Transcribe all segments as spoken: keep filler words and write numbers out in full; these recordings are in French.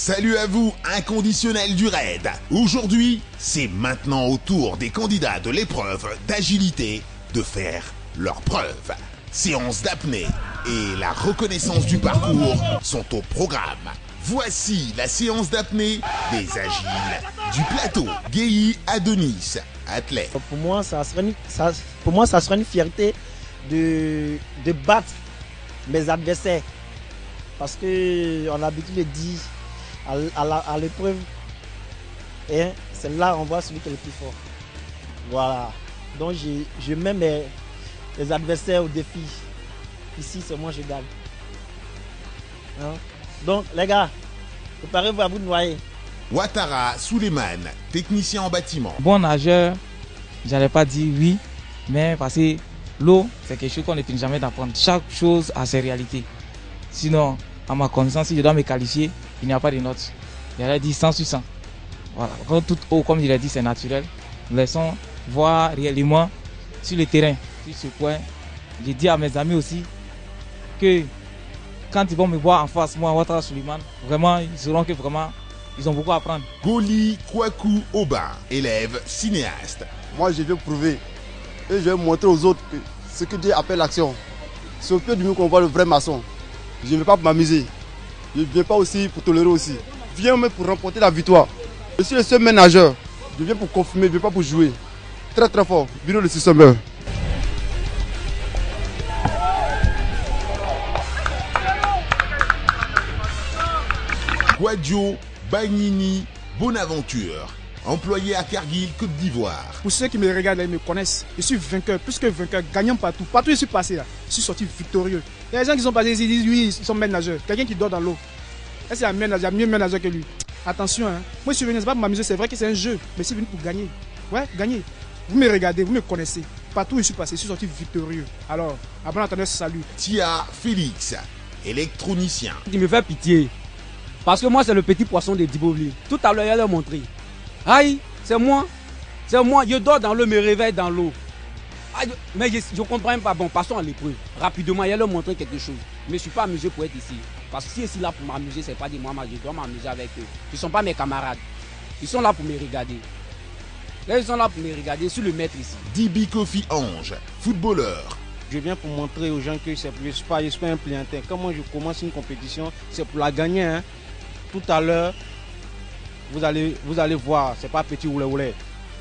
Salut à vous, inconditionnels du raid. Aujourd'hui, c'est maintenant au tour des candidats de l'épreuve d'agilité de faire leur preuve. Séance d'apnée et la reconnaissance du parcours sont au programme. Voici la séance d'apnée des agiles du plateau. Guéhi Adonis, athlète. Pour moi, ça serait une, ça, pour moi, ça serait une fierté de, de battre mes adversaires. Parce qu'on a l'habitude de dire à l'épreuve, c'est là on voit celui qui est le plus fort. Voilà. Donc je, je mets mes, mes adversaires au défi. Ici, c'est moi je gagne. Hein? Donc les gars, préparez-vous à vous noyer. Ouattara Suleiman, technicien en bâtiment. Bon nageur, j'allais pas dire oui, mais parce que l'eau, c'est quelque chose qu'on ne finit jamais d'apprendre. Chaque chose a ses réalités. Sinon, à ma connaissance, si je dois me qualifier, il n'y a pas de notes. J'allais dire cent sur cent. Voilà. Quand toute eau, comme je l'ai dit, c'est naturel. Nous laissons voir réellement sur le terrain, sur ce point. Je dis à mes amis aussi que quand ils vont me voir en face, moi, Ouattara Suleiman, vraiment, ils sauront que vraiment, ils ont beaucoup à apprendre. Goli Kwaku Oba, élève cinéaste. Moi, je vais prouver et je vais montrer aux autres que ce que Dieu appelle l'action. C'est au pied du mur qu'on voit le vrai maçon. Je ne vais pas pour m'amuser. Je ne viens pas aussi pour tolérer aussi. Je viens même pour remporter la victoire. Je suis le seul nageur. Je viens pour confirmer, je ne viens pas pour jouer. Très très fort. Bureau de six heures. Guadio Bagnini Bonaventure, employé à Cargill, Côte d'Ivoire. Pour ceux qui me regardent, ils me connaissent. Je suis vainqueur, plus que vainqueur, gagnant partout. Partout où je suis passé là, je suis sorti victorieux. Il y a des gens qui sont passés ici, ils disent oui, ils sont meilleurs nageurs. Quelqu'un qui dort dans l'eau. Est-ce qu'il y a mieux nageur, mieux nageur que lui? Attention, hein. Moi je suis venu, c'est pas pour m'amuser, c'est vrai que c'est un jeu, mais je suis venu pour gagner. Ouais, gagner. Vous me regardez, vous me connaissez. Partout où je suis passé, je suis sorti victorieux. Alors, à bon entendeur, salut. Tia Félix, électronicien. Il me fait pitié. Parce que moi, c'est le petit poisson de Dibovli. Tout à l'heure, il a montré. Aïe, c'est moi. C'est moi. Je dors dans l'eau, me réveille dans l'eau. Mais je ne comprends même pas. Bon, passons à l'épreuve. Rapidement, il a leur montré quelque chose. Mais je ne suis pas amusé pour être ici. Parce que si je suis là pour m'amuser, ce n'est pas des moi, je dois m'amuser avec eux. Ils ne sont pas mes camarades. Ils sont là pour me regarder. Là, ils sont là pour me regarder. Je suis le maître ici. Dibi Kofi Ange, footballeur. Je viens pour montrer aux gens que je ne suis pas, pas un pliantin. Comment je commence une compétition, c'est pour la gagner. Hein. Tout à l'heure, vous allez, vous allez voir, c'est pas petit oulé oulé.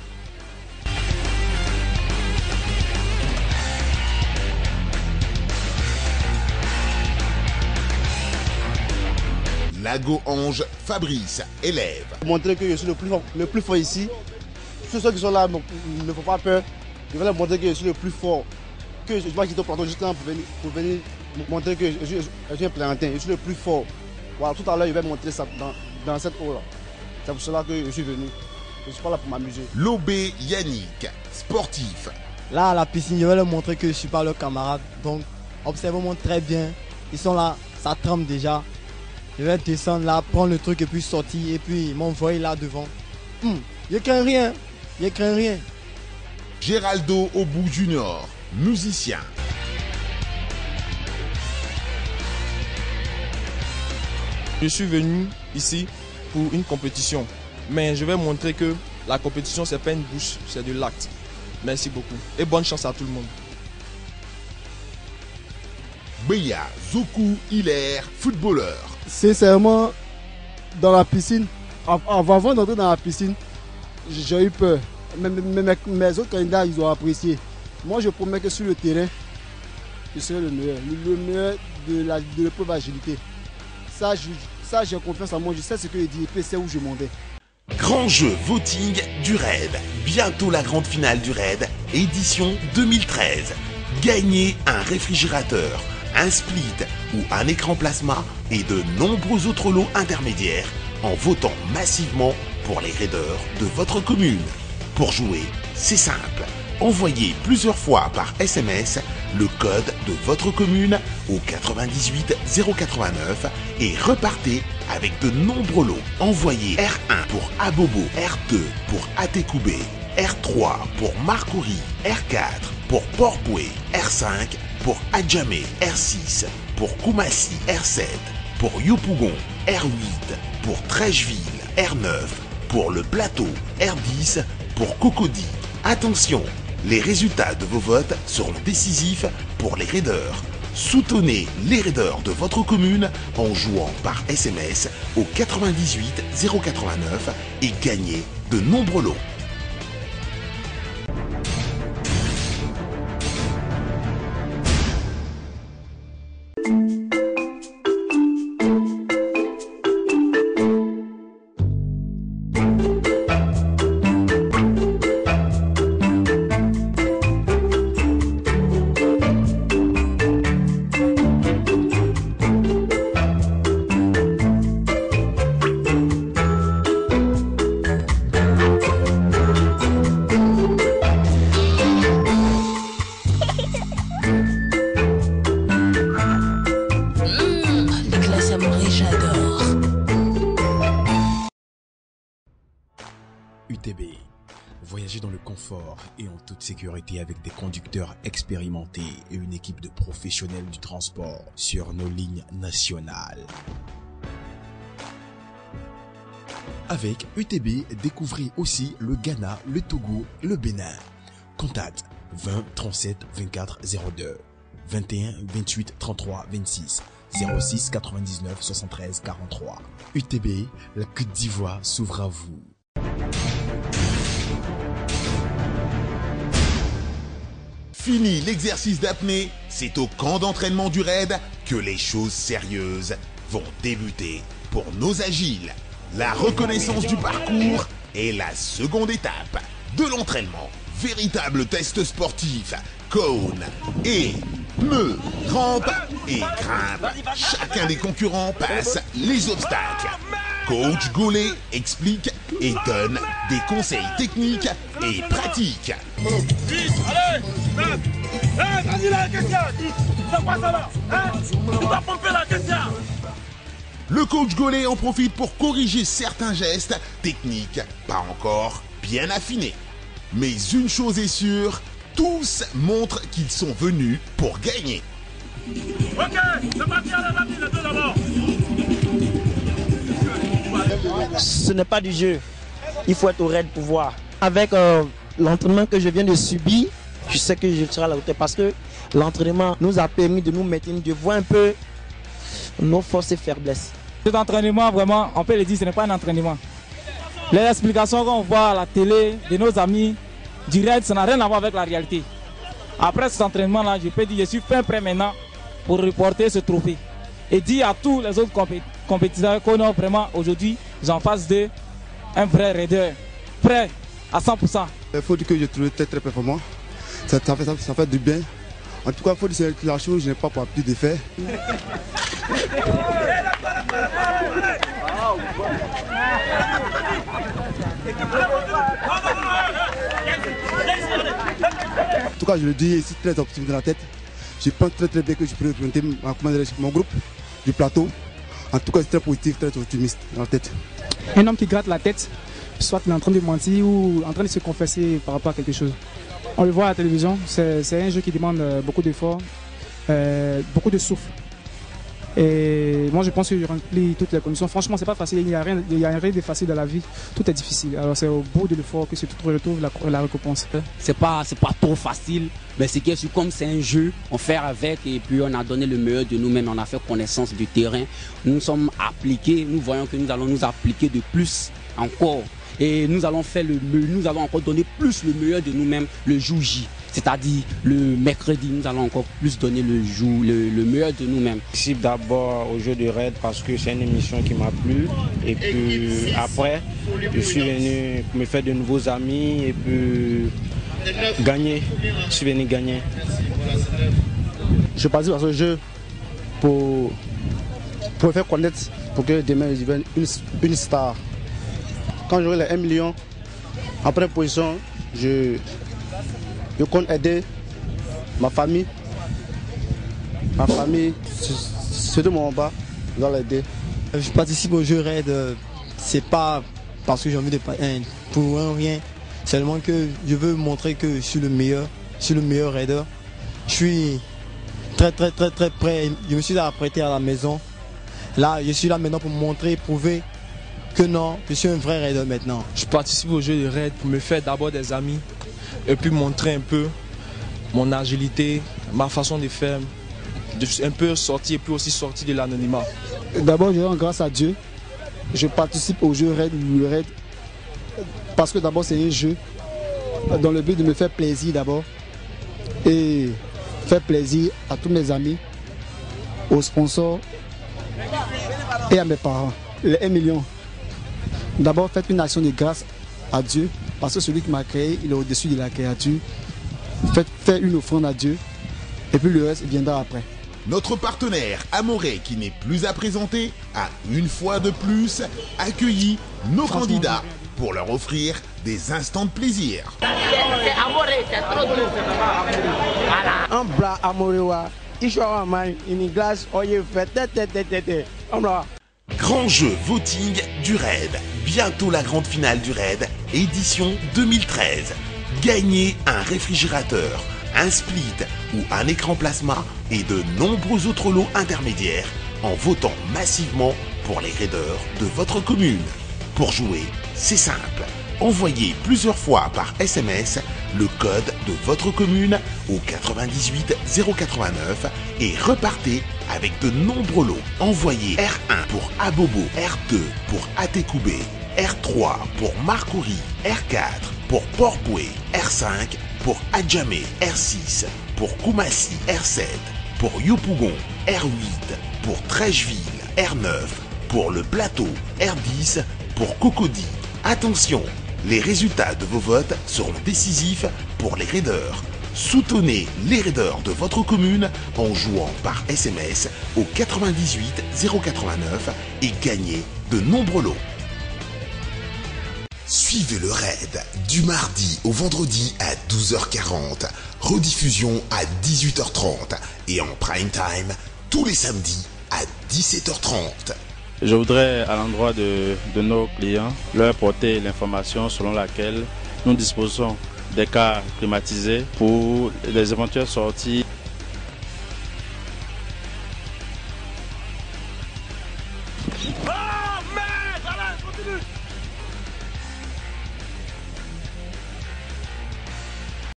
Lago Ange Fabrice, élève. Montrer que je suis le plus fort, le plus fort ici. Tous ceux qui sont là ne font pas peur. Je vais leur montrer que je suis le plus fort. Que je vais quitter au plateau juste là pour venir, pour venir montrer que je, je, je suis un plantain, je suis le plus fort. Voilà, tout à l'heure, je vais montrer ça dans, dans cette eau-là. C'est pour cela que je suis venu. Je ne suis pas là pour m'amuser. Lobé Yannick, sportif. Là, à la piscine, je vais leur montrer que je ne suis pas leur camarade. Donc, observez-moi très bien. Ils sont là, ça tremble déjà. Je vais descendre là, prendre le truc et puis sortir. Et puis m'envoyer là devant. Hum, je crains rien. Je crains rien. Géraldo Obou Junior, musicien. Je suis venu ici pour une compétition, mais je vais montrer que la compétition, c'est pas une bouche, c'est de l'acte. Merci beaucoup et bonne chance à tout le monde. Beya Zoku Hilaire, footballeur. Sincèrement, dans la piscine, avant d'entrer dans la piscine, j'ai eu peur. Mes, mes, mes autres candidats, ils ont apprécié. Moi, je promets que sur le terrain, je serai le meilleur, le meilleur de la de l'épreuve agilité. Ça, ça j'ai confiance en moi, je sais ce que je dis et puis c'est où je m'en vais. Grand jeu voting du raid. Bientôt la grande finale du raid, édition deux mille treize. Gagnez un réfrigérateur, un split ou un écran plasma et de nombreux autres lots intermédiaires en votant massivement pour les raideurs de votre commune. Pour jouer, c'est simple. Envoyez plusieurs fois par S M S le code de votre commune au quatre-vingt-dix-huit zéro quatre-vingt-neuf et repartez avec de nombreux lots. Envoyez R un pour Abobo, R deux pour Atekoubé, R trois pour Marcouri, R quatre pour Port-Boué, R cinq pour Adjamé, R six pour Koumassi, R sept pour Yopougon, R huit, pour Trècheville, R neuf, pour le Plateau, R dix, pour Cocody. Attention, les résultats de vos votes seront décisifs pour les raiders. Soutenez les raiders de votre commune en jouant par S M S au quatre-vingt-dix-huit zéro quatre-vingt-neuf et gagnez de nombreux lots. U T B. Voyager dans le confort et en toute sécurité avec des conducteurs expérimentés et une équipe de professionnels du transport sur nos lignes nationales. Avec U T B, découvrez aussi le Ghana, le Togo, le Bénin. Contact vingt trente-sept vingt-quatre zéro deux, vingt et un vingt-huit trente-trois vingt-six, zéro six quatre-vingt-dix-neuf soixante-treize quarante-trois. U T B, la Côte d'Ivoire s'ouvre à vous. Fini l'exercice d'apnée, c'est au camp d'entraînement du raid que les choses sérieuses vont débuter pour nos agiles. La reconnaissance du parcours est la seconde étape de l'entraînement. Véritable test sportif, cône et me, rampe et grimpe. Chacun des concurrents passe les obstacles. Coach Gaulet explique et donne des conseils techniques et pratiques. dix, allez, neuf, eh, vas-y là, Kessia, c'est quoi ça là, hein? Tu dois pomper la Kessia. Le coach Gaulet en profite pour corriger certains gestes techniques pas encore bien affinés. Mais une chose est sûre, tous montrent qu'ils sont venus pour gagner. Ok, c'est parti, allez, vas-y, les deux d'abord. Ce n'est pas du jeu. Il faut être au raid pour voir. Avec euh, l'entraînement que je viens de subir, je sais que je serai à la hauteur parce que l'entraînement nous a permis de nous mettre, de voir un peu nos forces et faiblesses. Cet entraînement, vraiment, on peut le dire, ce n'est pas un entraînement. Les explications qu'on voit à la télé de nos amis du raid, ça n'a rien à voir avec la réalité. Après cet entraînement-là, je peux dire que je suis fin prêt maintenant pour reporter ce trophée. Et dire à tous les autres compé compétiteurs qu'on a vraiment aujourd'hui, j'en face de un vrai raider, prêt à cent pour cent. Il faut dire que je trouve très très performant. Ça, ça, fait, ça, ça fait du bien. En tout cas, il faut dire que la chose, je n'ai pas pour plus de faire. En tout cas, je le dis ici très optimiste dans la tête. Je pense très très bien que je peux représenter mon groupe du plateau. En tout cas, c'est très positif, très optimiste dans la tête. Un homme qui gratte la tête, soit il est en train de mentir ou en train de se confesser par rapport à quelque chose. On le voit à la télévision, c'est un jeu qui demande beaucoup d'efforts, euh, beaucoup de souffle. Et moi je pense que je remplis toutes les conditions. Franchement, c'est pas facile, il n'y a, rien, il y a rien de facile dans la vie, tout est difficile. Alors c'est au bout de l'effort que se retrouve la, la récompense. C'est pas, c'est pas trop facile, mais c'est que comme c'est un jeu, on fait avec et puis on a donné le meilleur de nous-mêmes, on a fait connaissance du terrain. Nous sommes appliqués, nous voyons que nous allons nous appliquer de plus encore. Et nous allons faire le nous allons encore donner plus le meilleur de nous-mêmes le jour J. C'est-à-dire le mercredi, nous allons encore plus donner le, jour, le, le meilleur de nous-mêmes. Je suis d'abord au jeu de raid parce que c'est une émission qui m'a plu. Et puis après, je suis venu me faire de nouveaux amis et puis gagner. Je suis venu gagner. Je suis parti dans ce jeu pour, pour faire connaître, pour que demain je devienne une, une star. Quand j'aurai les un million, après position, je, je compte aider ma famille. Ma famille, surtout mon bas, je dois l'aider. Je participe au jeu raid, c'est pas parce que j'ai envie de hein, pour un rien, seulement que je veux montrer que je suis le meilleur, je suis le meilleur raider. Je suis très très très très prêt, je me suis apprêté à la maison Là, je suis là maintenant pour montrer, prouver que non, je suis un vrai raider maintenant. Je participe au jeu de raid pour me faire d'abord des amis et puis montrer un peu mon agilité, ma façon de faire, de un peu sortir et puis aussi sortir de l'anonymat. D'abord, je rends grâce à Dieu. Je participe au jeu raid, le raid, parce que d'abord c'est un jeu dans le but de me faire plaisir d'abord et faire plaisir à tous mes amis, aux sponsors et à mes parents. Les un million. D'abord, faites une action de grâce à Dieu, parce que celui qui m'a créé, il est au-dessus de la créature. Faites, faites une offrande à Dieu, et puis le reste viendra après. Notre partenaire Amoré, qui n'est plus à présenter, a une fois de plus accueilli nos candidats pour leur offrir des instants de plaisir. Un bras Amoré, il faut une glace, Grand jeu voting du raid. Bientôt la grande finale du raid, édition deux mille treize. Gagnez un réfrigérateur, un split ou un écran plasma et de nombreux autres lots intermédiaires en votant massivement pour les raiders de votre commune. Pour jouer, c'est simple. Envoyez plusieurs fois par S M S le code de votre commune au quatre-vingt-dix-huit zéro quatre-vingt-neuf et repartez avec de nombreux lots. Envoyez R un pour Abobo, R deux pour Atekoubé, R trois pour Marcouri, R quatre pour Port-Boué, R cinq pour Adjamé, R six pour Koumassi, R sept pour Yopougon, R huit pour Trècheville, R neuf pour le Plateau, R dix pour Cocody. Attention, les résultats de vos votes seront décisifs pour les raiders. Soutenez les raiders de votre commune en jouant par S M S au quatre-vingt-dix-huit zéro quatre-vingt-neuf et gagnez de nombreux lots. Suivez le raid du mardi au vendredi à douze heures quarante, rediffusion à dix-huit heures trente et en prime time tous les samedis à dix-sept heures trente. Je voudrais, à l'endroit de, de nos clients, leur apporter l'information selon laquelle nous disposons des cars climatisés pour les éventuelles sorties